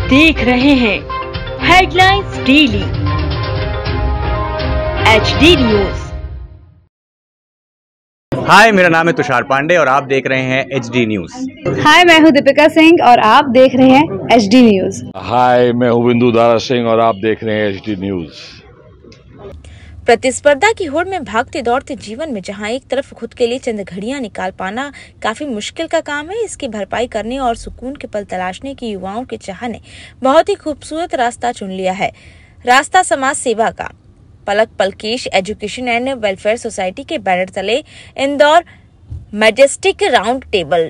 देख रहे हैं headlines daily HD news. Hi, मेरा नाम है तुषार पांडे और आप देख रहे हैं HD न्यूज। हाय, मैं हूं दीपिका सिंह और आप देख रहे हैं HD न्यूज। हाय, मैं हूं बिंदु दारा सिंह और आप देख रहे हैं HD न्यूज। प्रतिस्पर्धा की होड़ में भागते दौड़ते जीवन में जहां एक तरफ खुद के लिए चंद घड़ियां निकाल पाना काफी मुश्किल का काम है, इसकी भरपाई करने और सुकून के पल तलाशने की युवाओं के चाह ने बहुत ही खूबसूरत रास्ता चुन लिया है। रास्ता समाज सेवा का। Palak Palkesh education and welfare society के बैनर तले इंदौर मैजेस्टिक राउंड टेबल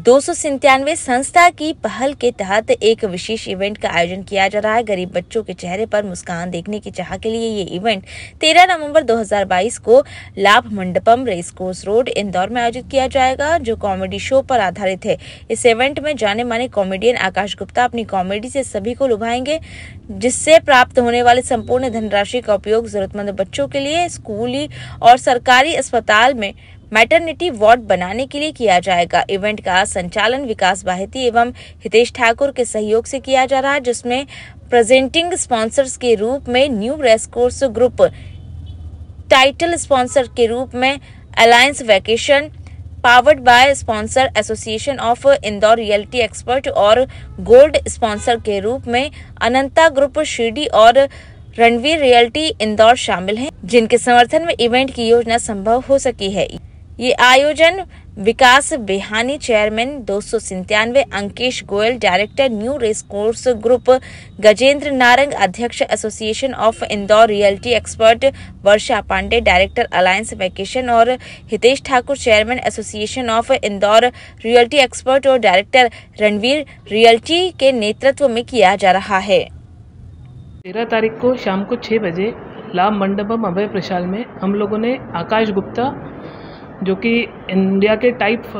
297 संस्था की पहल के तहत एक विशेष इवेंट का आयोजन किया जा रहा है। गरीब बच्चों के चेहरे पर मुस्कान देखने की चाह के लिए ये इवेंट 13 नवंबर 2022 को लाभ मंडपम रेसकोर्स रोड इंदौर में आयोजित किया जाएगा, जो कॉमेडी शो पर आधारित है। इस इवेंट में जाने माने कॉमेडियन आकाश गुप्ता अपनी कॉमेडी से सभी को लुभाएंगे, जिससे प्राप्त होने वाले संपूर्ण धनराशि का उपयोग जरूरतमंद बच्चों के लिए स्कूली और सरकारी अस्पताल में मैटरनिटी वार्ड बनाने के लिए किया जाएगा। इवेंट का संचालन विकास बाहेती एवं हितेश ठाकुर के सहयोग से किया जा रहा है, जिसमें प्रेजेंटिंग स्पॉन्सर्स के रूप में new racecourse group, title sponsor के रूप में alliance vacation, powered by sponsor association of Indore reality expert और गोल्ड स्पॉन्सर के रूप में अनंता ग्रुप शिरडी और रणवीर रियलिटी इंदौर शामिल हैं, जिनके समर्थन में इवेंट की योजना संभव हो सकी है। ये आयोजन Vikas Behani chairman 297, Ankesh Goyal director new racecourse group, Gajendra Narang अध्यक्ष association of Indore reality expert, Varsha Pande director alliance vacation और Hitesh Thakur chairman association of Indore reality expert और डायरेक्टर रणवीर रियलिटी के नेतृत्व में किया जा रहा है। 13 तारीख को शाम को 6 बजे लाभ मंडपम अभय प्रशाल में हम लोगों ने आकाश गुप्ता, जो कि इंडिया के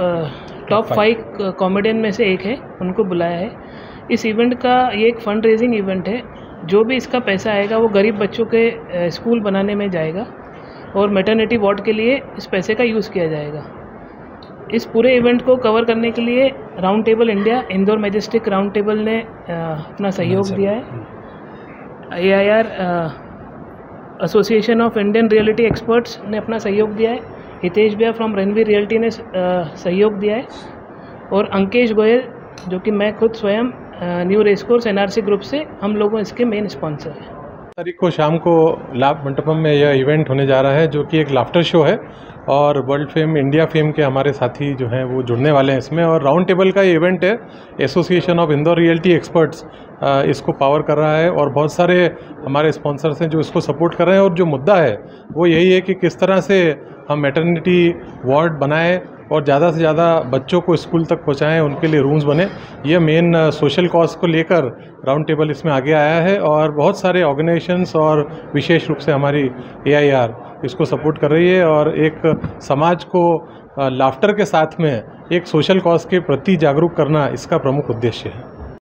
टॉप 5 कॉमेडियन में से एक है, उनको बुलाया है। इस इवेंट का ये एक फंड रेजिंग इवेंट है। जो भी इसका पैसा आएगा वो गरीब बच्चों के स्कूल बनाने में जाएगा और मैटरनिटी वार्ड के लिए इस पैसे का यूज़ किया जाएगा। इस पूरे इवेंट को कवर करने के लिए round table India, Indore majestic round table ने अपना सहयोग दिया है। AIR association of Indian reality experts ने अपना सहयोग दिया है। हितेश भैया फ्रॉम रणवीर रियलिटी ने सहयोग दिया है और अंकेश गोयल, जो कि मैं खुद स्वयं न्यू रेसकोर्स NRC ग्रुप से, हम लोगों इसके मेन स्पॉन्सर हैं। तारीख को शाम को लाभ मंडपम में यह इवेंट होने जा रहा है, जो कि एक लाफ्टर शो है और वर्ल्ड फेम, इंडिया फेम के हमारे साथी जो हैं वो जुड़ने वाले हैं इसमें। और राउंड टेबल का ये इवेंट है, association of Indore reality experts इसको पावर कर रहा है और बहुत सारे हमारे स्पॉन्सर्स हैं जो इसको सपोर्ट कर रहे हैं। और जो मुद्दा है वो यही है कि किस तरह से हम मैटरनिटी वार्ड बनाएं और ज़्यादा से ज़्यादा बच्चों को स्कूल तक पहुंचाएं, उनके लिए रूम्स बने। ये मेन सोशल कॉज को लेकर राउंड टेबल इसमें आगे आया है और बहुत सारे ऑर्गेनाइजेशंस और विशेष रूप से हमारी AIR इसको सपोर्ट कर रही है। और एक समाज को लाफ्टर के साथ में एक सोशल कॉज के प्रति जागरूक करना इसका प्रमुख उद्देश्य है।